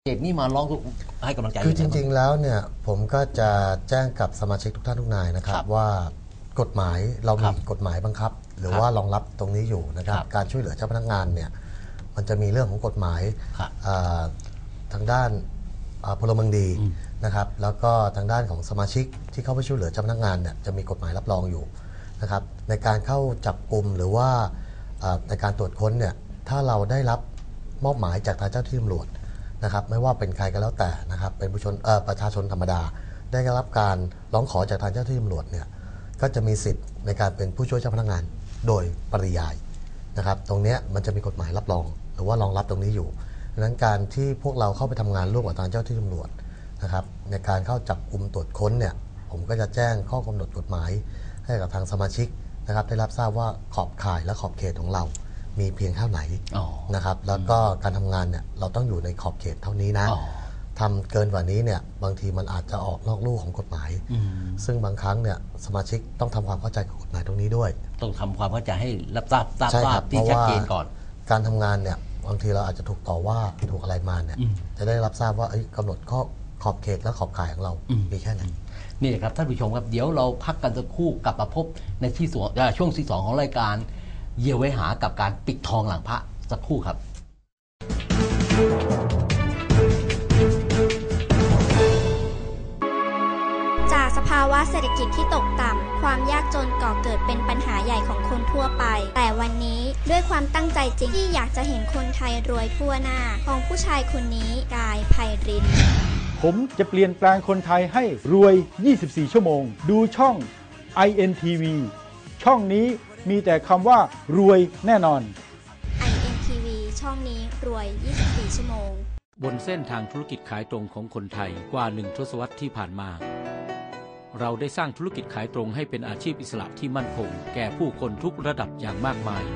เหตุนี้มาร้องให้กำลังใจคือจริงๆแล้วเนี่ยผมก็จะแจ้งกับสมาชิกทุกท่านทุกนายนะครับว่ากฎหมายเรามีกฎหมายบังคับหรือว่ารองรับตรงนี้อยู่นะครับการช่วยเหลือเจ้าพนักงานเนี่ยมันจะมีเรื่องของกฎหมายทางด้านพลเมืองดีนะครับแล้วก็ทางด้านของสมาชิกที่เข้าไปช่วยเหลือเจ้าพนักงานเนี่ยจะมีกฎหมายรับรองอยู่นะครับในการเข้าจับกุมหรือว่าในการตรวจค้นเนี่ยถ้าเราได้รับมอบหมายจากทางเจ้าที่ตำรวจนะครับไม่ว่าเป็นใครก็แล้วแต่นะครับเป็นประชาชนธรรมดาได้รับการร้องขอจากทางเจ้าที่ตำรวจเนี่ยก็จะมีสิทธิ์ในการเป็นผู้ช่วยเจ้าพนักงานโดยปริยายนะครับตรงนี้มันจะมีกฎหมายรับรองหรือว่ารองรับตรงนี้อยู่ดังนั้นการที่พวกเราเข้าไปทำงานร่วมกับทางเจ้าที่ตำรวจนะครับในการเข้าจับกุมตรวจค้นเนี่ยผมก็จะแจ้งข้อกำหนดกฎหมายให้กับทางสมาชิกนะครับได้รับทราบว่าขอบข่ายและขอบเขตของเรามีเพียงเท่าไหนนะครับแล้วก็การทำงานเนี่ยเราต้องอยู่ในขอบเขตเท่านี้นะทำเกินกว่านี้เนี่ยบางทีมันอาจจะออกนอกลู่ของกฎหมายซึ่งบางครั้งเนี่ยสมาชิกต้องทำความเข้าใจกับกฎหมายตรงนี้ด้วยต้องทำความเข้าใจให้รับทราบที่ชัดเจนก่อนการทำงานเนี่ยบางทีเราอาจจะถูกต่อว่าถูกอะไรมาเนี่ยจะได้รับทราบว่ากำหนดข้อขอบเขตและขอบข่ายของเรามีแค่ไหนนี่ครับท่านผู้ชมครับเดี๋ยวเราพักกันสักครู่กลับมาพบในช่วงที่2ของรายการเยียวยาหากับการปิดทองหลังพระสักครู่ครับจากสภาวะเศรษฐกิจที่ตกต่ำความยากจนก่อเกิดเป็นปัญหาใหญ่ของคนทั่วไปแต่วันนี้ด้วยความตั้งใจจริงที่อยากจะเห็นคนไทยรวยทั่วหน้าของผู้ชายคนนี้กายไพรินทร์ผมจะเปลี่ยนแปลงคนไทยให้รวย24ชั่วโมงดูช่อง INTV ช่องนี้มีแต่คำว่ารวยแน่นอน INTV ช่องนี้รวย24ชั่วโมงบนเส้นทางธุรกิจขายตรงของคนไทยกว่า1ทศวรรษที่ผ่านมาเราได้สร้างธุรกิจขายตรงให้เป็นอาชีพอิสระที่มั่นคงแก่ผู้คนทุกระดับอย่างมากมาย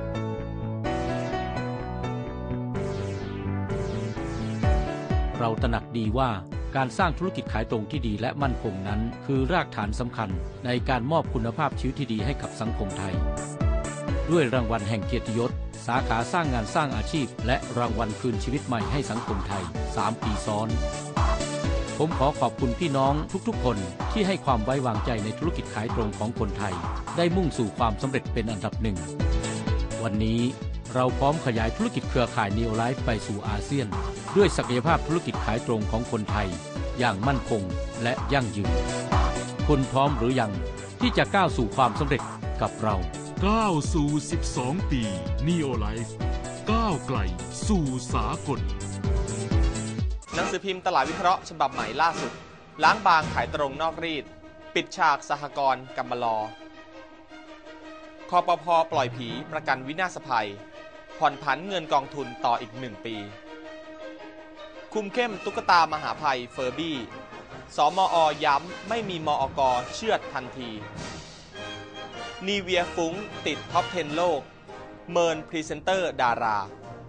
เราตระหนักดีว่าการสร้างธุรกิจขายตรงที่ดีและมั่นคงนั้นคือรากฐานสำคัญในการมอบคุณภาพชีวิตที่ดีให้กับสังคมไทยด้วยรางวัลแห่งเกียรติยศสาขาสร้างงานสร้างอาชีพและรางวัลคืนชีวิตใหม่ให้สังคมไทย3 ปีซ้อนผมขอขอบคุณพี่น้องทุกๆคนที่ให้ความไว้วางใจในธุรกิจขายตรงของคนไทยได้มุ่งสู่ความสำเร็จเป็นอันดับหนึ่งวันนี้เราพร้อมขยายธุรกิจเครือข่าย Neo Life ไปสู่อาเซียนด้วยศักยภาพธุรกิจขายตรงของคนไทยอย่างมั่นคงและยั่งยืนคุณพร้อมหรือยังที่จะก้าวสู่ความสำเร็จกับเราก้าวสู่12 ปี Neo Life ก้าวไกลสู่สากลหนังสือพิมพ์ตลาดวิเคราะห์ฉบับใหม่ล่าสุดล้างบางขายตรงนอกรีดปิดฉากสหกรณ์กำมะลอคปภ.ปล่อยผีประกันวินาศภัยผ่อนผันเงินกองทุนต่ออีก1 ปีคุมเข้มตุ๊กตามหาภัยเฟอร์บี้สมอ.ย้ำไม่มีมอก.เชือดทันทีนีเวียฟุ้งติดท็อป 10 โลกเมินพรีเซนเตอร์ดารา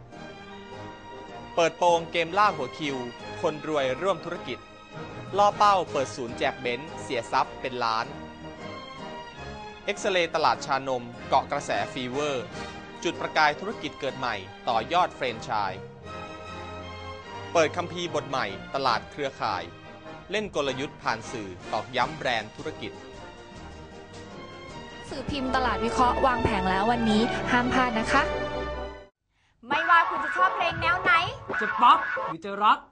เปิดโปงเกมล่าหัวคิวคนรวยร่วมธุรกิจล่อเป้าเปิดศูนย์แจกเบนซ์เสียทรัพย์เป็นล้านเอ็กซเรย์ตลาดชานมเกาะกระแสฟีเวอร์จุดประกายธุรกิจเกิดใหม่ต่อยอดแฟรนไชส์เปิดคัมภีร์บทใหม่ตลาดเครือข่ายเล่นกลยุทธ์ผ่านสื่อตอกย้ำแบรนด์ธุรกิจสื่อพิมพ์ตลาดวิเคราะห์วางแผงแล้ววันนี้ห้ามพลาดนะคะไม่ว่าคุณจะชอบเพลงแนวไหนจะป๊อปหรือจะร็อก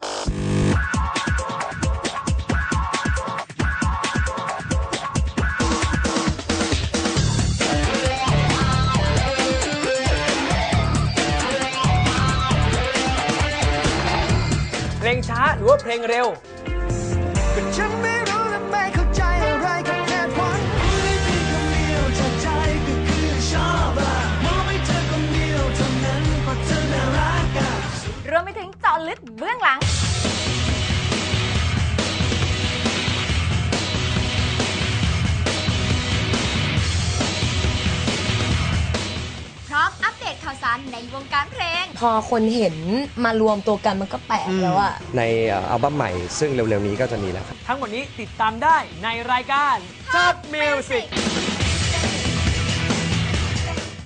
เพลงช้าหรือว่าเพลงเร็วฉันไม่รู้และไม่เข้าใจอะไรกับแค่วันไม่เพียงคำเดียวจากใจก็คือชอบมองไม่เธอคนเดียวเท่านั้นเพราะเธอน่ารักรวมไปถึงเจาะลึกเบื้องหลังพร้อมอัปเดตข่าวสารในวงการเพลงพอคนเห็นมารวมตัวกันมันก็แปลกแล้วอะในอัลบั้มใหม่ซึ่งเร็วๆนี้ก็จะมีแล้วครับทั้งหมดนี้ติดตามได้ในรายการ Top Music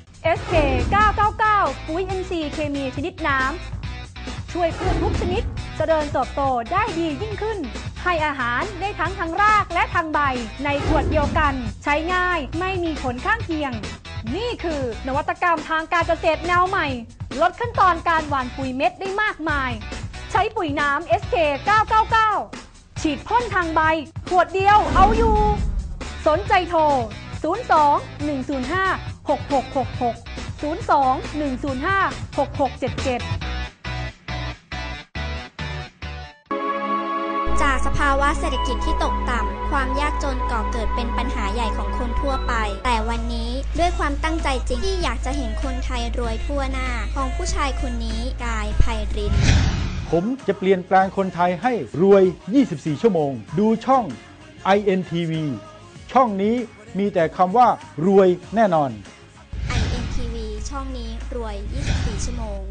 SK 999ปุ๋ย NC เคมีชนิดน้ำช่วยพืชทุกชนิดเจริญเติบโตได้ดียิ่งขึ้นให้อาหารได้ทั้งทางรากและทางใบในขวดเดียวกันใช้ง่ายไม่มีผลข้างเคียงนี่คือนวัตกรรมทางการเกษตรแนวใหม่ลดขั้นตอนการหว่านปุ๋ยเม็ดได้มากมายใช้ปุ๋ยน้ำ SK 999ฉีดพ่นทางใบขวดเดียวเอาอยู่สนใจโทร02-105-6666 02-105-6677 จากสภาวะเศรษฐกิจที่ตกต่ำความยากจนก่อเกิดเป็นปัญหาใหญ่ของคนทั่วไปแต่วันนี้ด้วยความตั้งใจจริงที่อยากจะเห็นคนไทยรวยทั่วหน้าของผู้ชายคนนี้กายไพรินทร์ผมจะเปลี่ยนแปลงคนไทยให้รวย 24 ชั่วโมงดูช่อง INTV ช่องนี้มีแต่คำว่ารวยแน่นอน INTV ช่องนี้รวย 24 ชั่วโมง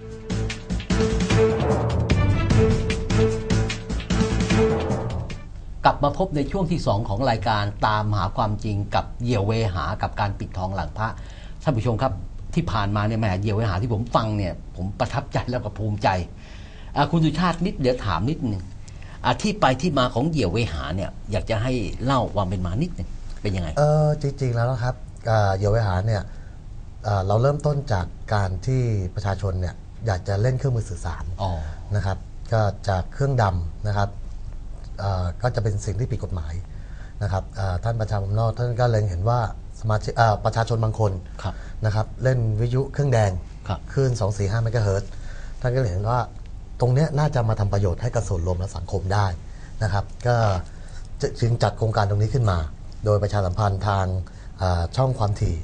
กลับมาพบในช่วงที่ 2 ของรายการตามหาความจริงกับเหยี่ยวเวหากับการปิดทองหลังพระท่านผู้ชมครับที่ผ่านมาเนี่ยแหมเหยี่ยวเวหาที่ผมฟังเนี่ยผมประทับใจแล้วก็ภูมิใจคุณสุชาตินิดเดี๋ยวถามนิดนึงที่ไปที่มาของเหยี่ยวเวหาเนี่ยอยากจะให้เล่าความเป็นมานิดนึงเป็นยังไงจริงๆแล้วนะครับเหยี่ยวเวหาเนี่ยเราเริ่มต้นจากการที่ประชาชนเนี่ยอยากจะเล่นเครื่องมือสื่อสารนะครับก็จากเครื่องดำนะครับก็จะเป็นสิ่งที่ผิดกฎหมายนะครับท่านประชาชนนอกท่านก็เล็งเห็นว่าสมาชิกประชาชนบางคนนะครับเล่นวิทยุเครื่องแดงคลื่น 245 เมกะเฮิรตซ์ท่านก็เห็นว่าตรงนี้น่าจะมาทำประโยชน์ให้กับส่วนรวมและสังคมได้นะครับก็จึงจัดโครงการตรงนี้ขึ้นมาโดยประชาสัมพันธ์ทางช่องความถี่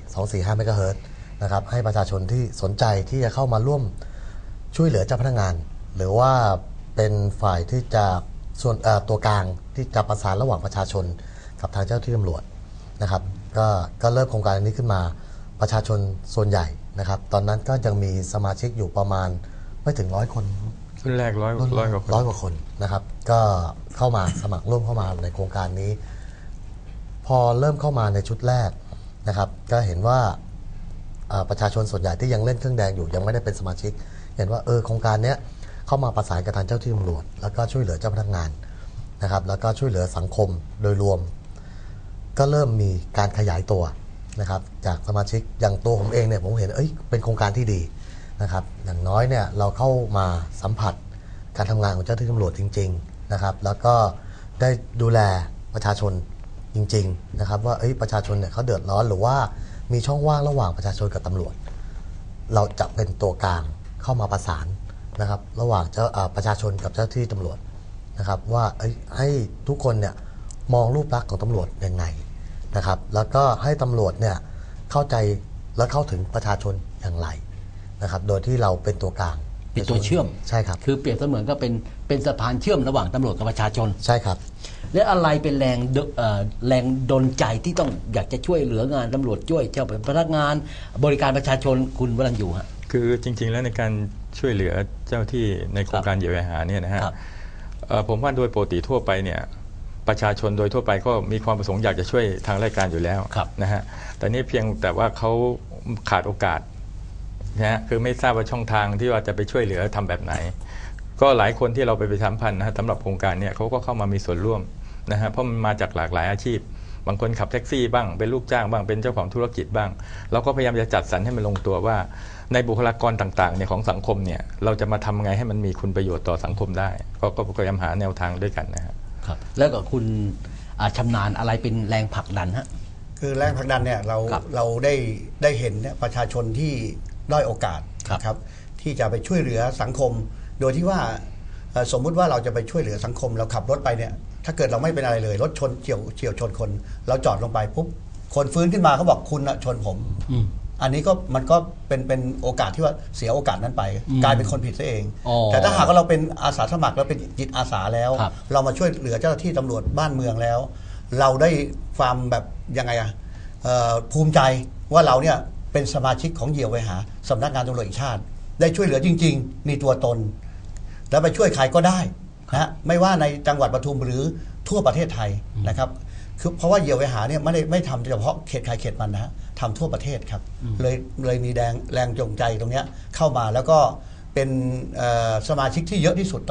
245 เมกะเฮิรตซ์นะครับให้ประชาชนที่สนใจที่จะเข้ามาร่วมช่วยเหลือเจ้าพนักงานหรือว่าเป็นฝ่ายที่จะส่วนตัวกลางที่จะประสานระหว่างประชาชนกับทางเจ้าที่ตำรวจนะครับก็เริ่มโครงการนี้ขึ้นมาประชาชนส่วนใหญ่นะครับตอนนั้นก็ยังมีสมาชิกอยู่ประมาณไม่ถึง100 คนรุ่นแรกร้อยกว่าคนนะครับก็เข้ามาสมัครร่วมเข้ามาในโครงการนี้พอเริ่มเข้ามาในชุดแรกนะครับก็เห็นว่าประชาชนส่วนใหญ่ที่ยังเล่นเครื่องแดงอยู่ยังไม่ได้เป็นสมาชิกเห็นว่าโครงการนี้เข้ามาประสานกับทางเจ้าที่ตำรวจแล้วก็ช่วยเหลือเจ้าพนักงานนะครับแล้วก็ช่วยเหลือสังคมโดยรวมก็เริ่มมีการขยายตัวนะครับจากสมาชิกอย่างตัวผมเองเนี่ยผมเห็นเป็นโครงการที่ดีนะครับอย่างน้อยเนี่ยเราเข้ามาสัมผัสการทำงานของเจ้าหน้าที่ตำรวจจริงๆนะครับแล้วก็ได้ดูแลประชาชนจริงๆนะครับว่าประชาชนเนี่ยเขาเดือดร้อนหรือว่ามีช่องว่างระหว่างประชาชนกับตำรวจเราจะเป็นตัวกลางเข้ามาประสานนะครับระหว่างประชาชนกับเจ้าหน้าที่ตำรวจนะครับว่าให้ทุกคนเนี่ยมองรูปลักษณ์ของตำรวจยังไงนะครับแล้วก็ให้ตำรวจเนี่ยเข้าใจและเข้าถึงประชาชนอย่างไรนะครับโดยที่เราเป็นตัวกลางเป็นตัวเชื่อมใช่ครับคือเปรียบเสมือนก็เป็นสะพานเชื่อมระหว่างตำรวจกับประชาชนใช่ครับและอะไรเป็นแรงดลใจที่ต้องอยากจะช่วยเหลืองานตำรวจช่วยเจ้าพนักงานบริการประชาชนคุณวรัญญูฮะคือจริงๆแล้วในการช่วยเหลือเจ้าที่ในโครงการเหยี่ยวเวหาเนี่ยนะฮะผมว่าโดยปกติทั่วไปเนี่ยประชาชนโดยทั่วไปก็มีความประสงค์อยากจะช่วยทางราชการอยู่แล้วนะฮะแต่นี่เพียงแต่ว่าเขาขาดโอกาสนะฮะคือไม่ทราบว่าช่องทางที่ว่าจะไปช่วยเหลือทำแบบไหนก็หลายคนที่เราไปสัมพันธ์นะสำหรับโครงการเนี่ยเขาก็เข้ามามีส่วนร่วมนะฮะเพราะมันมาจากหลากหลายอาชีพบางคนขับแท็กซี่บ้างเป็นลูกจ้างบ้างเป็นเจ้าของธุรกิจบ้างเราก็พยายามจะจัดสรรให้มันลงตัวว่าในบุคลากรต่างๆเนี่ยของสังคมเนี่ยเราจะมาทำไงให้มันมีคุณประโยชน์ต่อสังคมได้ก็พยายามหาแนวทางด้วยกันนะครับแล้วก็คุณชำนาญอะไรเป็นแรงผลักดันฮะคือแรงผลักดันเนี่ยเราได้เห็นเนี่ยประชาชนที่ด้อยโอกาสครับที่จะไปช่วยเหลือสังคมโดยที่ว่าสมมุติว่าเราจะไปช่วยเหลือสังคมเราขับรถไปเนี่ยถ้าเกิดเราไม่เป็นอะไรเลยรถชนเฉียวชนคนเราจอดลงไปปุ๊บคนฟื้นขึ้นมาเขาบอกคุณชนผมอันนี้ก็มันก็เป็นโอกาสที่ว่าเสียโอกาสนั้นไปกลายเป็นคนผิดซะเองแต่ถ้าหากว่าเราเป็นอาสาสมัครเราเป็นจิตอาสาแล้วเรามาช่วยเหลือเจ้าหน้าที่ตำรวจบ้านเมืองแล้วเราได้ความแบบยังไงภูมิใจว่าเราเนี่ยเป็นสมาชิกของเหยี่ยวเวหาสำนักงานตำรวจแห่งชาติได้ช่วยเหลือจริงๆมีตัวตนแล้วไปช่วยใครก็ได้นะไม่ว่าในจังหวัดปทุมหรือทั่วประเทศไทยนะครับคือเพราะว่าเหยี่ยวเวหาเนี่ยไม่ทำเฉพาะเขตใครเขตมันนะฮะทำทั่วประเทศครับเลยมีแรงจูงใจตรงนี้เข้ามาแล้วก็เป็นสมาชิกที่เยอะที่สุดตอนนี้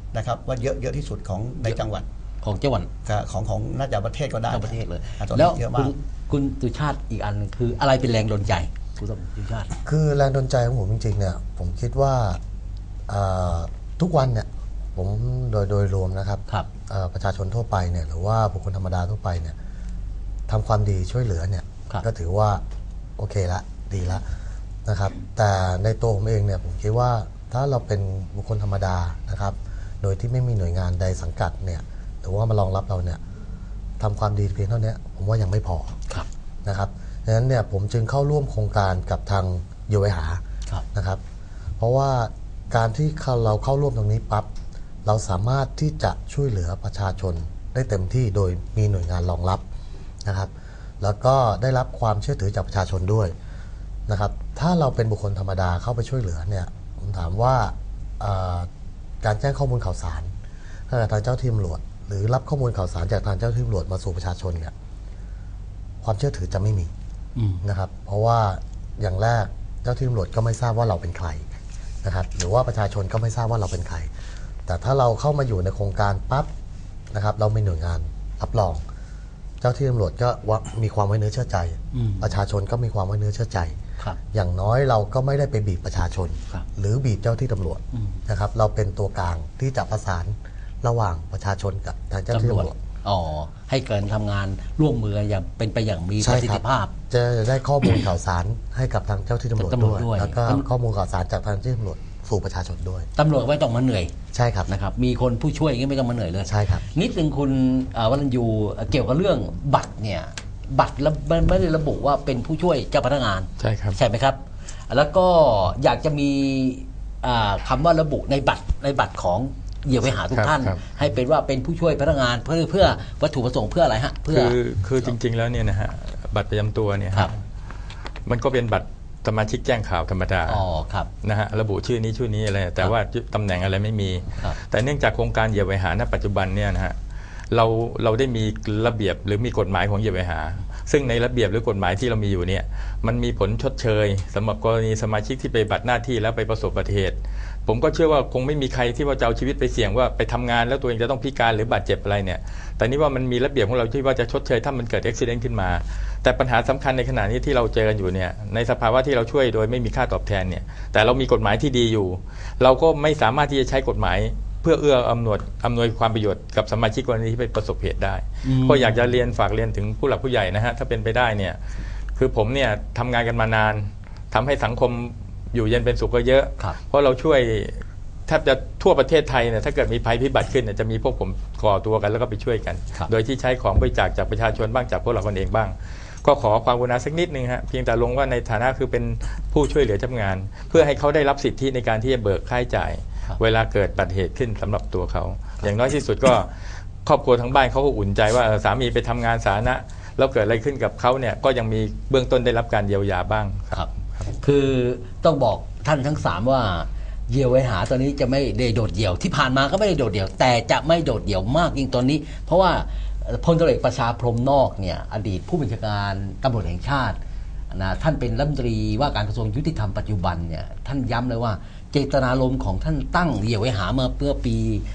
นะครับว่าเยอะที่สุดของในจังหวัดของจังหวัดของน่าจะประเทศก็ได้ประเทศเลยแล้วคุณสุชาติอีกอันคืออะไรเป็นแรงดลใจคุณสุชาติคือแรงดลใจของผมจริงๆเนี่ยผมคิดว่าทุกวันเนี่ยผมโดยรวมนะครับประชาชนทั่วไปเนี่ยหรือว่าบุคคลธรรมดาทั่วไปเนี่ยทำความดีช่วยเหลือเนี่ยก็ถือว่าโอเคละดีละนะครับแต่ในตัวผมเองเนี่ยผมคิดว่าถ้าเราเป็นบุคคลธรรมดานะครับโดยที่ไม่มีหน่วยงานใดสังกัดเนี่ยหรือว่ามารองรับเราเนี่ยทำความดีเพียงเท่านี้ผมว่ายังไม่พอนะครับดังนั้นเนี่ยผมจึงเข้าร่วมโครงการกับทางเยาวหานะครับเพราะว่าการที่เราเข้าร่วมตรงนี้ปั๊บเราสามารถที่จะช่วยเหลือประชาชนได้เต็มที่โดยมีหน่วยงานรองรับนะครับแล้วก็ได้รับความเชื่อถือจากประชาชนด้วยนะครับถ้าเราเป็นบุคคลธรรมดาเข้าไปช่วยเหลือเนี่ยผมถามว่าการแจ้งข้อมูลข่าวสารจากทางเจ้าที่ตำรวจหรือรับข้อมูลข่าวสารจากทางเจ้าที่ตำรวจมาสู่ประชาชนเนี่ยความเชื่อถือจะไม่มีนะครับเพราะว่าอย่างแรกเจ้าที่ตำรวจก็ไม่ทราบว่าเราเป็นใครนะครับหรือว่าประชาชนก็ไม่ทราบว่าเราเป็นใครแต่ถ้าเราเข้ามาอยู่ในโครงการปั๊บนะครับเรามีหน่วยงานรับรองเจ้าที่ตำรวจก็มีความไว้เนื้อเชื่อใจประชาชนก็มีความไว้เนื้อเชื่อใจอย่างน้อยเราก็ไม่ได้ไปบีบประชาชนหรือบีบเจ้าที่ตำรวจนะครับเราเป็นตัวกลางที่จะประสานระหว่างประชาชนกับทางเจ้าที่ตำรวจให้เกิดทำงานร่วมมืออย่างเป็นไปอย่างมีประสิทธิภาพจะได้ข้อมูลข่าวสารให้กับทางเจ้าที่ตำรวจด้วยแล้วก็ข้อมูลข่าวสารจากทางเจ้าที่ตำรวจสู่ประชาชนด้วยตำรวจไม่ต้องมาเหนื่อยใช่ครับนะครับมีคนผู้ช่วยอย่างนี้ไม่ต้องมาเหนื่อยเลยใช่ครับนิดนึงคุณวรัญญูเกี่ยวกับเรื่องบัตรเนี่ยบัตรไม่ได้ระบุว่าเป็นผู้ช่วยเจ้าพนักงานใช่ครับใช่ไหมครับแล้วก็อยากจะมีคำว่าระบุในบัตรของเหยื่อไปหาทุกท่านให้เป็นว่าเป็นผู้ช่วยพนักงานเพื่อวัตถุประสงค์เพื่ออะไรฮะคือจริงๆแล้วเนี่ยนะฮะบัตรประจำตัวเนี่ยมันก็เป็นบัตรสมาชิกแจ้งข่าวธรรมดานะฮะระบุชื่อนี้อะไรแต่ว่าตำแหน่งอะไรไม่มีแต่เนื่องจากโครงการเหยื่อไปหาณปัจจุบันเนี่ยนะฮะเราได้มีระเบียบหรือมีกฎหมายของเหยื่อไปหาซึ่งในระเบียบหรือกฎหมายที่เรามีอยู่เนี่ยมันมีผลชดเชยสำหรับกรณีสมาชิกที่ไปปฏิบัติหน้าที่แล้วไปประสบอุบัติเหตุผมก็เชื่อว่าคงไม่มีใครที่ว่าจะเอาชีวิตไปเสี่ยงว่าไปทำงานแล้วตัวเองจะต้องพิการหรือบาดเจ็บอะไรเนี่ยแต่นี่ว่ามันมีระเบียบของเราที่ว่าจะชดเชยถ้ามันเกิดอุบัติเหตุขึ้นมาแต่ปัญหาสำคัญในขณะนี้ที่เราเจอกันอยู่เนี่ยในสภาวะที่เราช่วยโดยไม่มีค่าตอบแทนเนี่ยแต่เรามีกฎหมายที่ดีอยู่เราก็ไม่สามารถที่จะใช้กฎหมายเพื่อเอื้ออำนวยความประโยชน์กับสมาชิกกรณีที่ไปประสบเหตุได้ก็อยากจะฝากเรียนถึงผู้หลักผู้ใหญ่นะฮะถ้าเป็นไปได้เนี่ยคือผมเนี่ยทำงานกันมานานทำให้สังคมอยู่เย็นเป็นสุขก็เยอะเพราะเราช่วยแทบจะทั่วประเทศไทยเนี่ยถ้าเกิดมีภัยพิบัติขึ้นเนี่ยจะมีพวกผมก่อตัวกันแล้วก็ไปช่วยกันโดยที่ใช้ของบริจาคจากประชาชนบ้างจากพวกเราคนเองบ้างก็ขอความกรุณาสักนิดนึงฮะเพียงแต่ลงว่าในฐานะคือเป็นผู้ช่วยเหลือเจ้าพนักงานเพื่อให้เขาได้รับสิทธิในการที่จะเบิกค่าใช้จ่ายเวลาเกิดอุบัติเหตุขึ้นสำหรับตัวเขาอย่างน้อยที่สุดก็ครอบครัวทั้งบ้านเขาก็อุ่นใจว่าสามีไปทำงานสาธารณะแล้วเกิดอะไรขึ้นกับเขาเนี่ยก็ยังมีเบื้องต้นได้รับการเยียวยาบ้างครับคือต้องบอกท่านทั้ง3ว่าเหยื่อไว้หาตอนนี้จะไม่ได้โดดเดี่ยวที่ผ่านมาก็ไม่ได้โดดเดี่ยวแต่จะไม่โดดเดี่ยวมากยิ่งตอนนี้เพราะว่าพลตำรวจเอกประชาพรหมนอกเนี่ยอดีตผู้บัญชาการตำรวจแห่งชาตินะท่านเป็นรัฐมนตรีว่าการกระทรวงยุติธรรมปัจจุบันเนี่ยท่านย้ำเลยว่าเจตนารมณ์ของท่านตั้งเหยื่อไว้หาเมื่อปี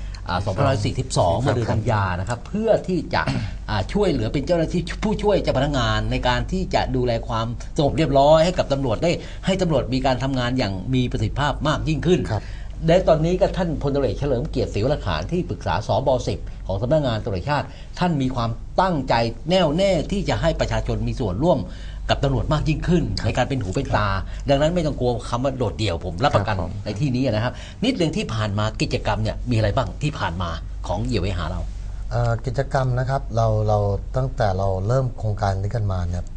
2542เมื่อเดือนกันยานะครับเพื่อที่จะช่วยเหลือเป็นเจ้าหน้าที่ผู้ช่วยเจ้าพนักงานในการที่จะดูแลความสงบเรียบร้อยให้กับตำรวจได้ให้ตำรวจมีการทำงานอย่างมีประสิทธิภาพมากยิ่งขึ้นและตอนนี้ก็ท่านพลตำรวจเอกเฉลิมเกียรติศรีวรขานที่ปรึกษาสบ10ของสำนักงานตำรวจแห่งชาติท่านมีความตั้งใจแน่วแน่ที่จะให้ประชาชนมีส่วนร่วมกับตำรวจมากยิ่งขึ้นในการเป็นหูเป็นตาดังนั้นไม่ต้องกลัวคำว่าโดดเดี่ยวผมรับประกันในที่นี้นะครับนิดเรื่องที่ผ่านมากิจกรรมเนี่ยมีอะไรบ้างที่ผ่านมาของเหยื่อไว้หาเรากิจกรรมนะครับเราตั้งแต่เราเริ่มโครงการนี้กันมาเนี่ย